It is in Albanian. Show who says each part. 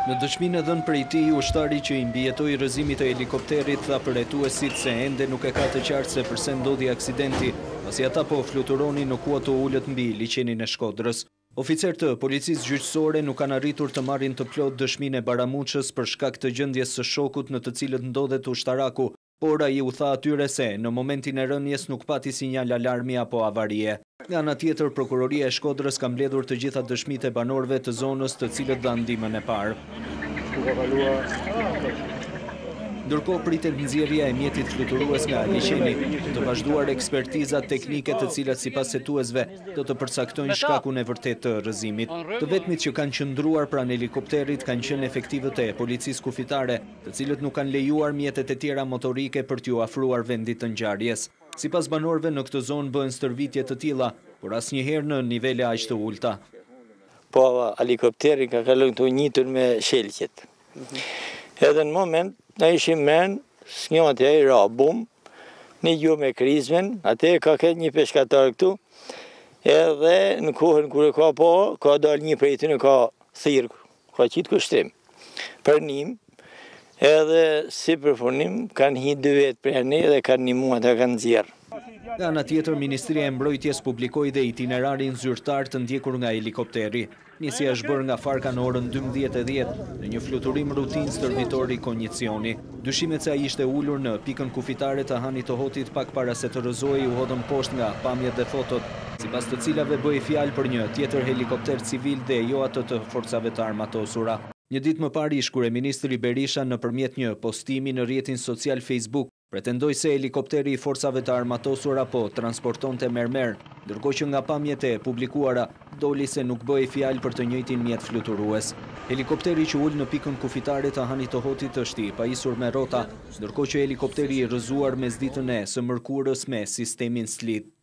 Speaker 1: Në dëshminë e dhënë prej tij, ushtari që i mbijetoi rrëzimit të helikopterit tha përhetuesit se ende nuk e ka të qartë se pse ndodhi aksidenti, pasi ata po fluturonin në kuat të ulët mbi liçenin e Shkodrës. Oficer të policisë gjyqësore nuk kanë arritur të marrin të plot dëshminë e Baramuçës për shkak të gjendjes së shokut në të cilët ndodhet ushtaraku, por ai u tha atyre se në momentin e rënjes nuk pati sinjal alarmi apo avarie. Nga ana tjetër, prokuroria e Shkodrës ka mbledhur të gjitha dëshmitë e banorëve të zonës të cilët dhanë ndihmën e parë. Ndërkohë pritet nxjerrja e mjetit fluturues nga liçeni, të vazhduar ekspertizat teknike të cilat sipas hetuesve do të përcaktojnë shkakun e vërtetë të rrëzimit. Të vetmit që kanë qëndruar pranë helikopterit kanë qenë efektivët e policisë kufitare, të cilët nuk kanë lejuar mjetet e tjera motorike për t'u afruar vendit të ngjarjes. Sipas banorëve në këtë zonë bëhen stërvitje të tilla, por asnjëherë në nivele aq të ulta.
Speaker 2: Po helikopteri ka kaluar këtu njitur me shelqet. Edhe në moment na ishim men, s'njoti ai ra bum, një gjuhë me krizmen, atë ka këtë një peshkatar këtu, edhe në kohën kur e ka po, ka dalë një prej tyre ka thirr, ka qitë kushtrim. Për nim, edhe si përfunim kanë hi 2 vet për ne dhe kanë ndihmuar ata kanë nxjerr.
Speaker 1: Nga ana tjetër, Ministria e Mbrojtjes publikoi dhe itinerarin zyrtar të ndjekur nga helikopteri. Nisja është bërë nga Farka në orën 12:10 në një fluturim rutinë stërvitori Konjicioni. Dyshimet se ai ishte ulur në pikën kufitare të Hanit të Hotit pak para se të rrëzohej u hodhën poshtë nga pamjet dhe fotot, sipas të cilave bëhej fjalë për një tjetër helikopter civil dhe jo atë të forcave të armatosura. Një ditë më parë, ish kryeministri Berisha nëpërmjet një postimi në rrjetin social Facebook pretendoi se helikopteri i forcave të armatosura po transportonte mermer, ndërkohë që nga pamjet e publikuara doli se nuk bëhej fjalë për të njëjtin mjet fluturues. Helikopteri që ul në pikën kufitare të Hanit të Hotit është i pajisur me rrota, ndërkohë që helikopteri i rrëzuar mesditën e së mërkurës me sistemin slit.